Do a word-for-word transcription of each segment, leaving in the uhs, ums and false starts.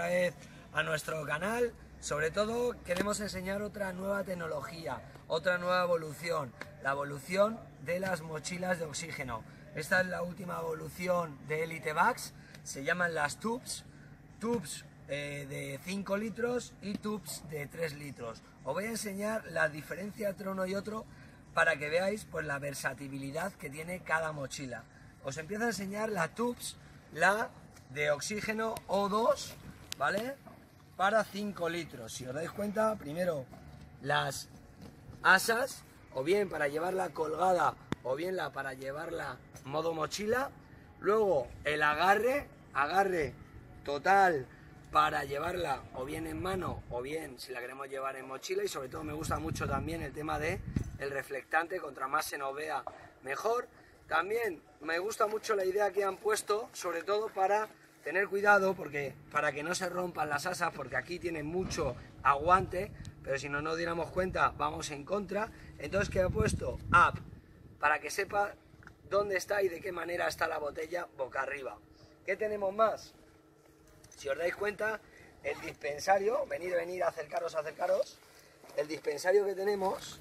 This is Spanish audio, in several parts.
otra vez a nuestro canal. Sobre todo queremos enseñar otra nueva tecnología, otra nueva evolución, la evolución de las mochilas de oxígeno. Esta es la última evolución de Elitebags, se llaman las tubes, tubes eh, de cinco litros y tubes de tres litros. Os voy a enseñar la diferencia entre uno y otro para que veáis pues la versatilidad que tiene cada mochila. Os empiezo a enseñar la tubes, la de oxígeno O dos, ¿vale? Para cinco litros. Si os dais cuenta, primero las asas, o bien para llevarla colgada, o bien la para llevarla modo mochila. Luego el agarre, agarre total para llevarla o bien en mano, o bien si la queremos llevar en mochila. Y sobre todo me gusta mucho también el tema de el reflectante, contra más se nos vea mejor. También me gusta mucho la idea que han puesto, sobre todo para tener cuidado, porque para que no se rompan las asas, porque aquí tienen mucho aguante, pero si no nos diéramos cuenta vamos en contra. Entonces, ¿qué he puesto? Up, para que sepa dónde está y de qué manera está la botella boca arriba. ¿Qué tenemos más? Si os dais cuenta, el dispensario, venid, venid, acercaros, acercaros, el dispensario que tenemos,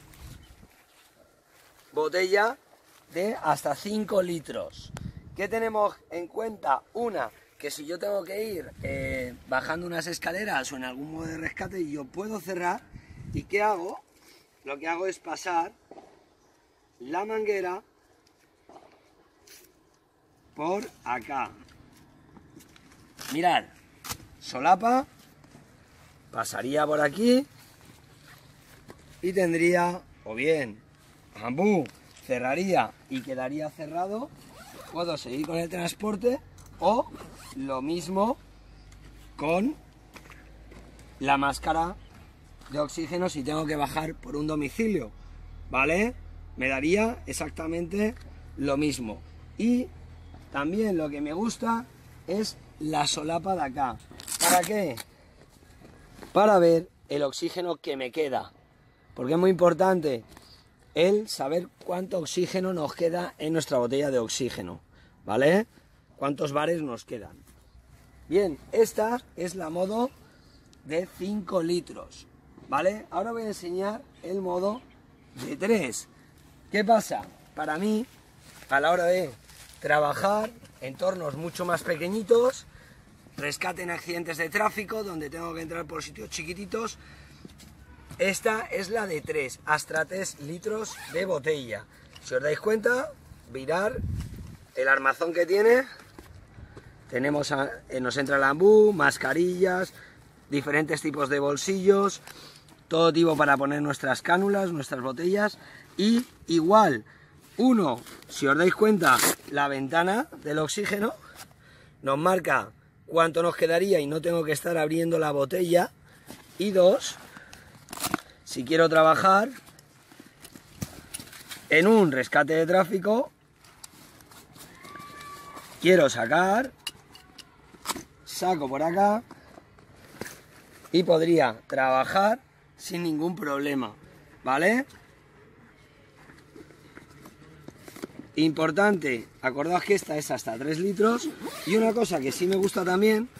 botella de hasta cinco litros. ¿Qué tenemos en cuenta? Una, que si yo tengo que ir eh, bajando unas escaleras o en algún modo de rescate, yo puedo cerrar. ¿Y qué hago? Lo que hago es pasar la manguera por acá. Mirad, solapa, pasaría por aquí y tendría, o bien, bambú, cerraría y quedaría cerrado. Puedo seguir con el transporte o lo mismo con la máscara de oxígeno si tengo que bajar por un domicilio, ¿vale? Me daría exactamente lo mismo. Y también lo que me gusta es la solapa de acá. ¿Para qué? Para ver el oxígeno que me queda, porque es muy importante el saber cuánto oxígeno nos queda en nuestra botella de oxígeno, ¿vale? Cuántos bares nos quedan. Bien, esta es la modo de cinco litros, ¿vale? Ahora voy a enseñar el modo de tres. ¿Qué pasa? Para mí, a la hora de trabajar en entornos mucho más pequeñitos, rescate en accidentes de tráfico, donde tengo que entrar por sitios chiquititos, esta es la de tres, hasta tres litros de botella. Si os dais cuenta, mirar el armazón que tiene. Tenemos a, eh, nos entra el bambú, mascarillas, diferentes tipos de bolsillos, todo tipo para poner nuestras cánulas, nuestras botellas. Y igual, uno, si os dais cuenta, la ventana del oxígeno nos marca cuánto nos quedaría y no tengo que estar abriendo la botella. Y dos, si quiero trabajar en un rescate de tráfico, quiero sacar, saco por acá y podría trabajar sin ningún problema, ¿vale? Importante, acordaos que esta es hasta tres litros. Y una cosa que sí me gusta también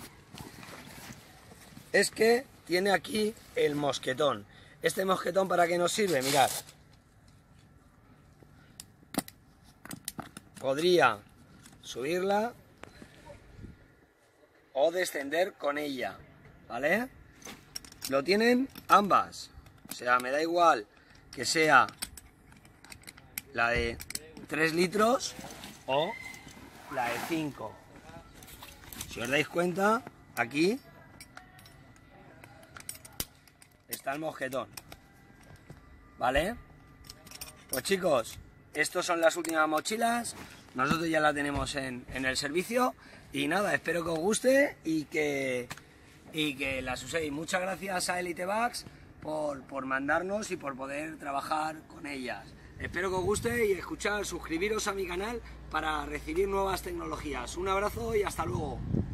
es que tiene aquí el mosquetón. Este mosquetón, ¿para qué nos sirve? Mirad. Podría subirla o descender con ella, ¿vale? Lo tienen ambas. O sea, me da igual que sea la de tres litros o la de cinco. Si os dais cuenta, aquí está el mosquetón, ¿vale? Pues chicos, estas son las últimas mochilas. Nosotros ya la tenemos en, en el servicio. Y nada, espero que os guste y que, y que las uséis. Muchas gracias a Elitebags por, por mandarnos y por poder trabajar con ellas. Espero que os guste y escuchar, suscribiros a mi canal para recibir nuevas tecnologías. Un abrazo y hasta luego.